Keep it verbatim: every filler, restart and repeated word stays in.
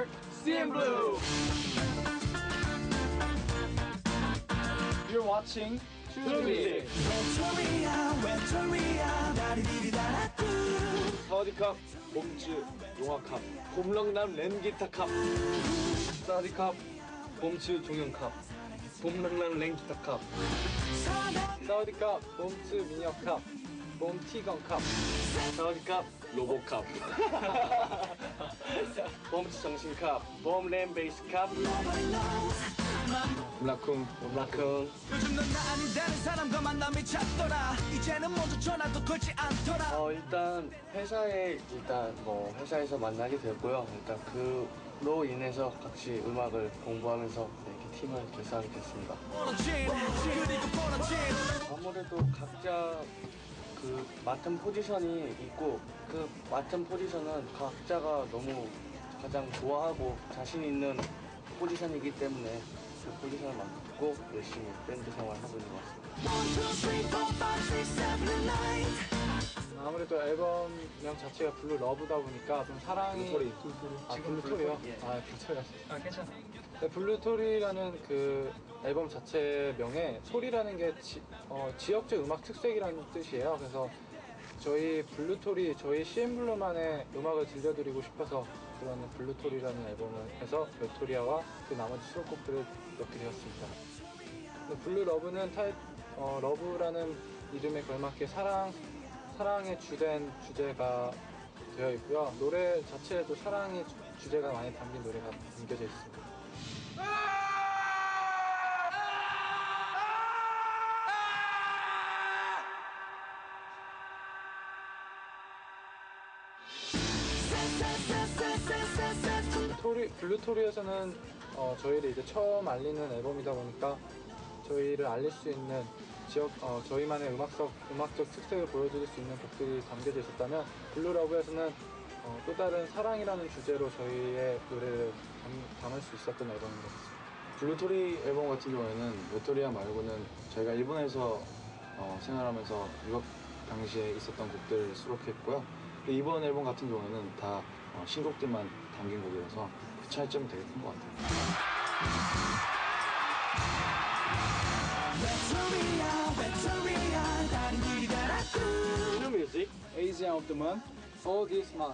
Network 씨엔블루. You're watching True Music. 사와디캅 봄츠 용화캅 봄렁남 렌기타캅 사와디캅 봄츠 종영캅 봄렁남 렌기타캅 사와디캅 봄츠 미니어캅 봄티건캅 사와디캅 로보캅 봄츠 정신캅 봄램 베이스캅 봄라쿵 봄라쿵. 요즘 넌 나 아니다는 사람과 만남이 잦더라. 이제는 먼저 전화도 걸지 않더라. 어 일단 회사에 일단 뭐 회사에서 만나게 됐고요. 일단 그로 인해서 같이 음악을 공부하면서 이렇게 팀을 결성하게 됐습니다. 아무래도 각자 그 맡은 포지션이 있고 그 맡은 포지션은 각자가 너무 가장 좋아하고 자신 있는 포지션이기 때문에 그 포지션을 맡고 열심히 밴드 생활하고 있는 것 같습니다. 아무래도 앨범명 자체가 블루 러브다 보니까 좀 사랑이 블루토리. 아 블루토리요? 예. 아 블루토리 아 괜찮아. 네, 블루토리라는 그 앨범 자체 명에 토리라는 게 지, 어, 지역적 음악 특색이라는 뜻이에요. 그래서 저희 블루토리, 저희 씨엔블루만의 음악을 들려드리고 싶어서 그런 블루토리라는 앨범을 해서 멜토리아와 그 나머지 수록곡들을 넣게 되었습니다. 블루 러브는 타입, 어, 러브라는 이름에 걸맞게 사랑, 사랑의 주된 주제가 되어 있고요. 노래 자체에도 사랑의 주, 주제가 많이 담긴 노래가 담겨져 있습니다. 토리, 블루토리에서는 어, 저희를 이제 처음 알리는 앨범이다 보니까 저희를 알릴 수 있는 지역, 어, 저희만의 음악적, 음악적 특색을 보여줄 수 있는 곡들이 담겨져 있었다면 블루러브에서는 어, 또 다른 사랑이라는 주제로 저희의 노래를 담, 담을 수 있었던 앨범인 것 같습니다. 블루토리 앨범 같은 경우에는 멜토리아 말고는 저희가 일본에서 어, 생활하면서 유학 당시에 있었던 곡들을 수록했고요. 이번 앨범 같은 경우에는 다 어, 신곡들만 담긴 곡이라서 그 차이점이 되게 큰 것 같아요. True Music Asian of the Month, All This Month.